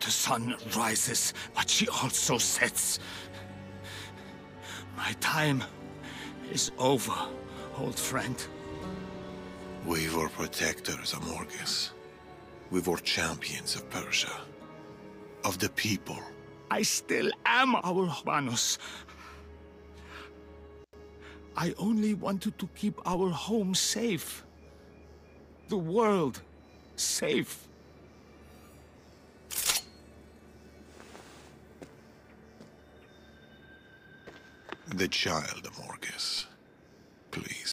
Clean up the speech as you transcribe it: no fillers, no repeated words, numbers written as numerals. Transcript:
The sun rises, but she also sets. My time is over, old friend. We were protectors, Amorges. We were champions of Persia. Of the people. I still am our Manos. I only wanted to keep our home safe. The world safe. The child, Amorges. Please.